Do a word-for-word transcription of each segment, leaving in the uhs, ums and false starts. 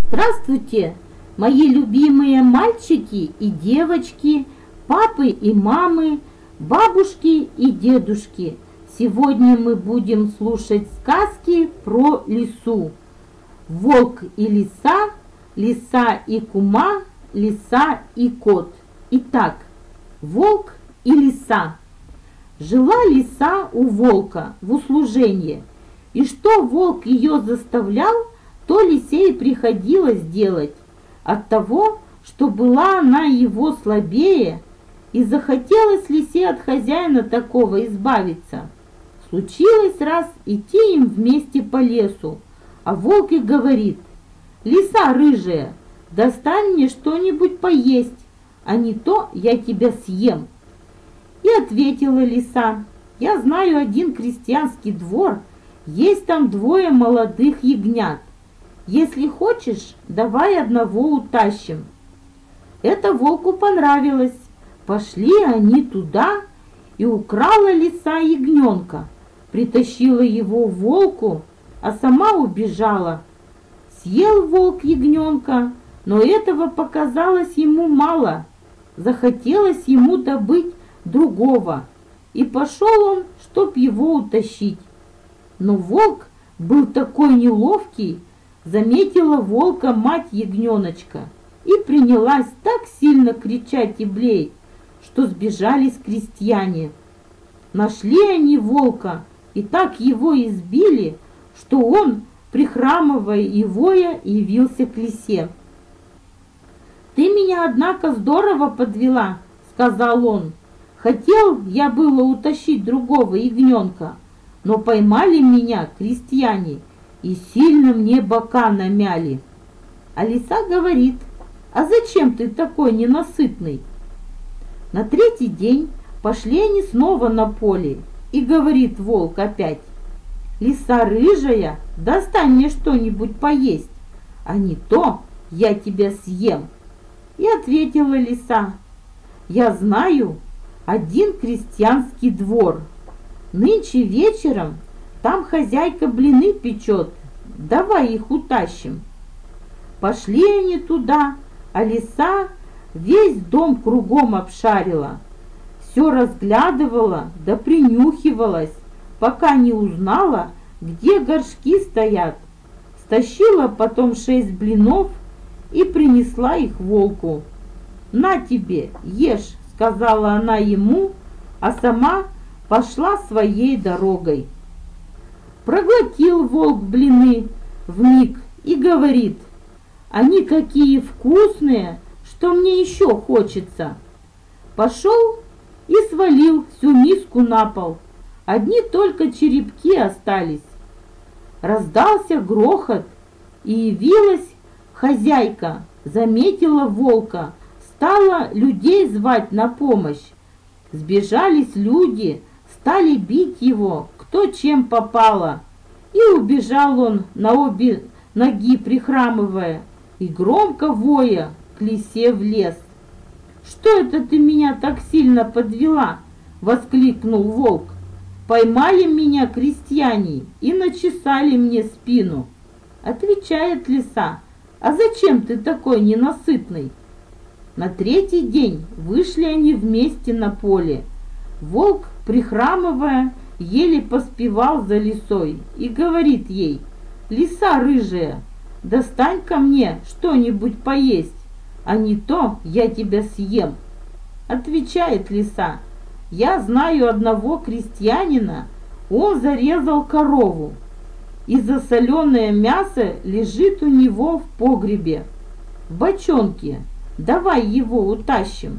Здравствуйте, мои любимые мальчики и девочки, папы и мамы, бабушки и дедушки. Сегодня мы будем слушать сказки про лису. Волк и лиса, лиса и кума, лиса и кот. Итак, волк и лиса. Жила лиса у волка в услужении, и что волк ее заставлял, то лисе и приходилось делать. От того, что была она его слабее, и захотелось лисе от хозяина такого избавиться. Случилось раз идти им вместе по лесу, а волк и говорит: «Лиса рыжая, достань мне что-нибудь поесть, а не то я тебя съем». И ответила лиса: «Я знаю один крестьянский двор, есть там двое молодых ягнят. Если хочешь, давай одного утащим». Это волку понравилось. Пошли они туда, и украла лиса ягненка, притащила его волку, а сама убежала. Съел волк ягненка, но этого показалось ему мало. Захотелось ему добыть другого, и пошел он, чтоб его утащить. Но волк был такой неловкий, заметила волка мать ягненочка и принялась так сильно кричать и блеять, что сбежались крестьяне. Нашли они волка и так его избили, что он, прихрамывая и воя, явился к лисе. «Ты меня, однако, здорово подвела», — сказал он. «Хотел я было утащить другого ягненка, но поймали меня крестьяне и сильно мне бока намяли». А лиса говорит: «А зачем ты такой ненасытный?» На третий день пошли они снова на поле, и говорит волк опять: «Лиса рыжая, достань мне что-нибудь поесть, а не то я тебя съем». И ответила лиса: «Я знаю один крестьянский двор. Нынче вечером там хозяйка блины печет, давай их утащим». Пошли они туда, а лиса весь дом кругом обшарила, все разглядывала да принюхивалась, пока не узнала, где горшки стоят. Стащила потом шесть блинов и принесла их волку. «На тебе, ешь», — сказала она ему, а сама пошла своей дорогой. Проглотил волк блины вмиг и говорит: «Они какие вкусные, что мне еще хочется». Пошел и свалил всю миску на пол, одни только черепки остались. Раздался грохот, и явилась хозяйка, заметила волка, стала людей звать на помощь. Сбежались люди, стали бить его, кто чем попало, и убежал он на обе ноги, прихрамывая, и громко воя к лисе в лес. «Что это ты меня так сильно подвела?» — воскликнул волк. «Поймали меня крестьяне и начесали мне спину». Отвечает лиса: «А зачем ты такой ненасытный?» На третий день вышли они вместе на поле. Волк, прихрамывая, еле поспевал за лисой и говорит ей: «Лиса рыжая, достань ко мне что-нибудь поесть, а не то я тебя съем». Отвечает лиса: «Я знаю одного крестьянина, он зарезал корову, и засоленное мясо лежит у него в погребе, в бочонке, давай его утащим».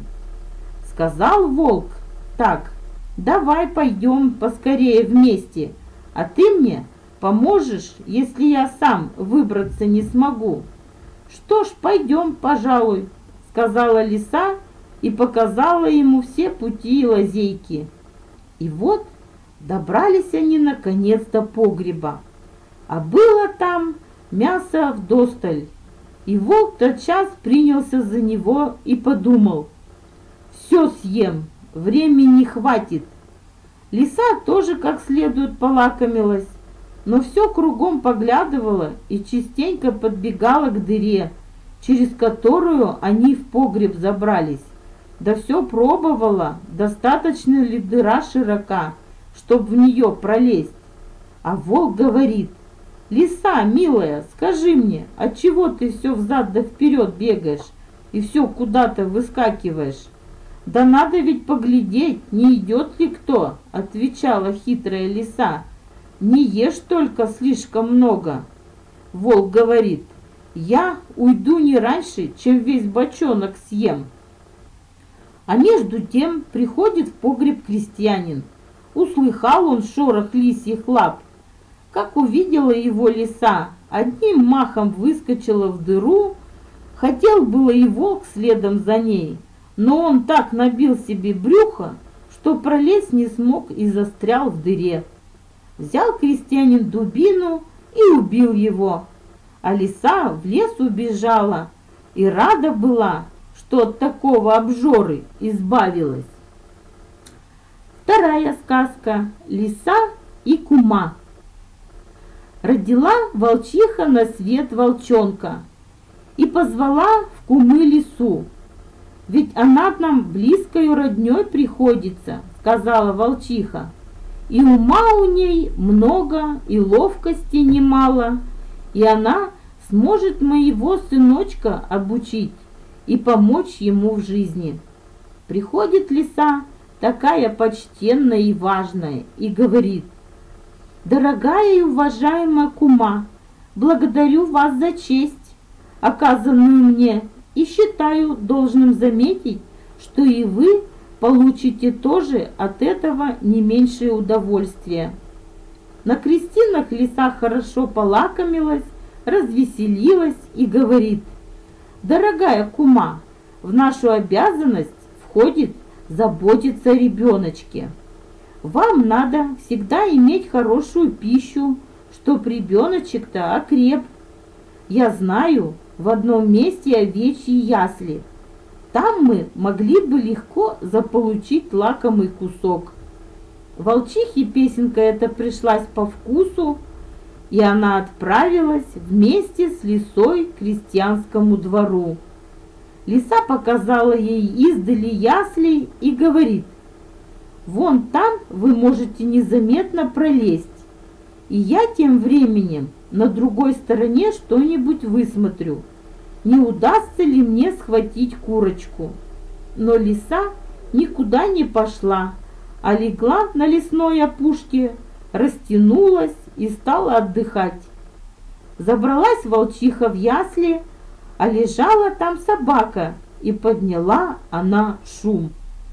Сказал волк: «Так, давай пойдем поскорее вместе, а ты мне поможешь, если я сам выбраться не смогу». «Что ж, пойдем, пожалуй», — сказала лиса и показала ему все пути и лазейки. И вот добрались они наконец до погреба, а было там мясо вдосталь. И волк тотчас принялся за него и подумал: «Все съем, времени не хватит». Лиса тоже как следует полакомилась, но все кругом поглядывала и частенько подбегала к дыре, через которую они в погреб забрались. Да все пробовала, достаточно ли дыра широка, чтоб в нее пролезть. А волк говорит: «Лиса, милая, скажи мне, отчего ты все взад да вперед бегаешь и все куда-то выскакиваешь?» «Да надо ведь поглядеть, не идет ли кто», — отвечала хитрая лиса. «Не ешь только слишком много». Волк говорит: «Я уйду не раньше, чем весь бочонок съем». А между тем приходит в погреб крестьянин. Услыхал он шорох лисьих лап. Как увидела его лиса, одним махом выскочила в дыру. Хотел было и волк следом за ней, но он так набил себе брюхо, что пролезть не смог и застрял в дыре. Взял крестьянин дубину и убил его, а лиса в лес убежала и рада была, что от такого обжоры избавилась. Вторая сказка «Лиса и кума». Родила волчиха на свет волчонка и позвала в кумы лису. «Ведь она нам близкою роднёй приходится», — сказала волчиха. «И ума у ней много, и ловкости немало, и она сможет моего сыночка обучить и помочь ему в жизни». Приходит лиса, такая почтенная и важная, и говорит: «Дорогая и уважаемая кума, благодарю вас за честь, оказанную мне, и считаю должным заметить, что и вы получите тоже от этого не меньшее удовольствие». На крестинах лиса хорошо полакомилась, развеселилась и говорит: «Дорогая кума, в нашу обязанность входит заботиться о ребеночке. Вам надо всегда иметь хорошую пищу, чтоб ребеночек-то окреп. Я знаю в одном месте овечьи ясли. Там мы могли бы легко заполучить лакомый кусок». Волчихе песенка эта пришлась по вкусу, и она отправилась вместе с лисой к крестьянскому двору. Лиса показала ей издали ясли и говорит: «Вон там вы можете незаметно пролезть, и я тем временем на другой стороне что-нибудь высмотрю, не удастся ли мне схватить курочку». Но лиса никуда не пошла, а легла на лесной опушке, растянулась и стала отдыхать. Забралась волчиха в ясли, а лежала там собака, и подняла она шум.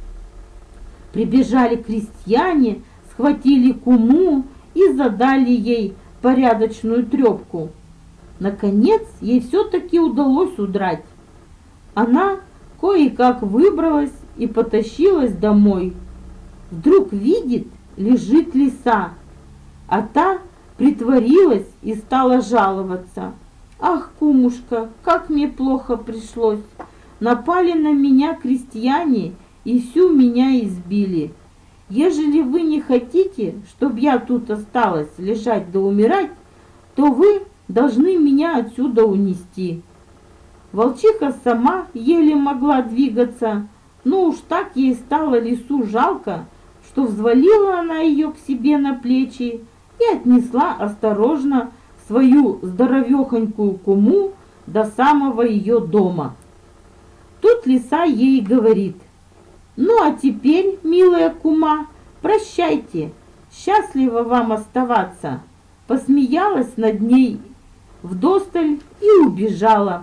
Прибежали крестьяне, схватили куму и задали ей порядочную трепку. Наконец ей все-таки удалось удрать. Она кое-как выбралась и потащилась домой. Вдруг видит, лежит лиса, а та притворилась и стала жаловаться: «Ах, кумушка, как мне плохо пришлось! Напали на меня крестьяне и всю меня избили. Ежели вы не хотите, чтобы я тут осталась лежать да умирать, то вы должны меня отсюда унести». Волчиха сама еле могла двигаться, но уж так ей стало лису жалко, что взвалила она ее к себе на плечи и отнесла осторожно свою здоровехонькую куму до самого ее дома. Тут лиса ей говорит: «Ну а теперь, милая кума, прощайте, счастливо вам оставаться». Посмеялась над ней вдосталь и убежала.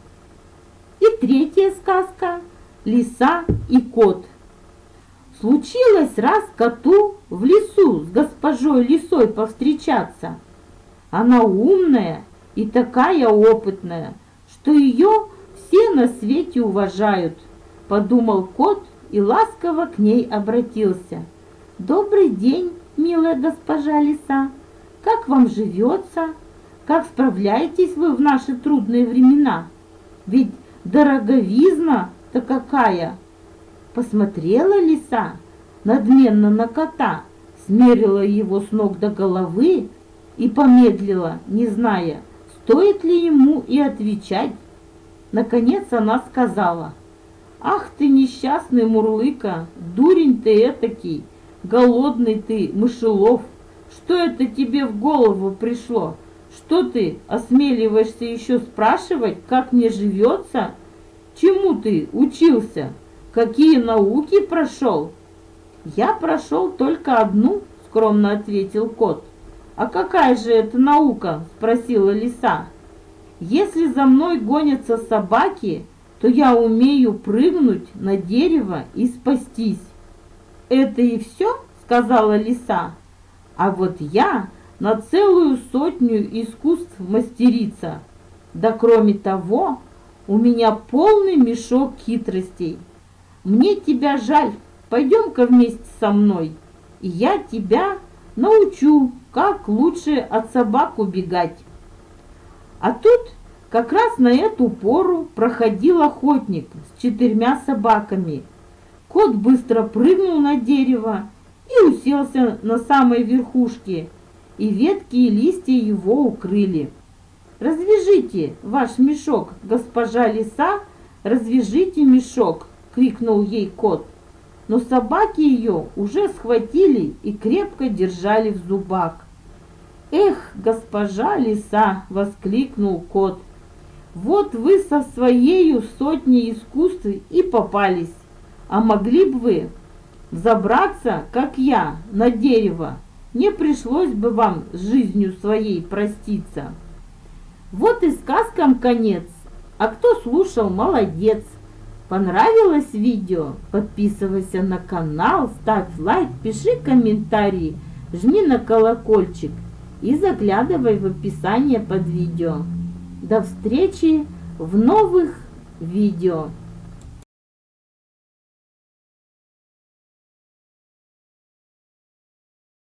И третья сказка «Лиса и кот». Случилось раз коту в лесу с госпожой лисой повстречаться. Она умная и такая опытная, что ее все на свете уважают, подумал кот и ласково к ней обратился: «Добрый день, милая госпожа лиса, как вам живется? Как справляетесь вы в наши трудные времена? Ведь дороговизна-то какая!» Посмотрела лиса надменно на кота, смерила его с ног до головы и помедлила, не зная, стоит ли ему и отвечать. Наконец она сказала: «Ах ты, несчастный Мурлыка, дурень ты этакий, голодный ты, мышелов! Что это тебе в голову пришло? Что ты осмеливаешься еще спрашивать, как мне живется? Чему ты учился? Какие науки прошел?» «Я прошел только одну», — скромно ответил кот. «А какая же это наука?» — спросила лиса. «Если за мной гонятся собаки, то я умею прыгнуть на дерево и спастись». «Это и все?» — сказала лиса. «А вот я на целую сотню искусств мастерица. Да кроме того, у меня полный мешок хитростей. Мне тебя жаль, пойдем-ка вместе со мной, и я тебя научу, как лучше от собак убегать». А тут как раз на эту пору проходил охотник с четырьмя собаками. Кот быстро прыгнул на дерево и уселся на самой верхушке, и ветки и листья его укрыли. «Развяжите ваш мешок, госпожа лиса, развяжите мешок!» — крикнул ей кот. Но собаки ее уже схватили и крепко держали в зубах. «Эх, госпожа лиса!» — воскликнул кот. «Вот вы со своею сотней искусств и попались, а могли бы вы взобраться, как я, на дерево, не пришлось бы вам с жизнью своей проститься». Вот и сказкам конец. А кто слушал, молодец. Понравилось видео? Подписывайся на канал, ставь лайк, пиши комментарии, жми на колокольчик и заглядывай в описание под видео. До встречи в новых видео.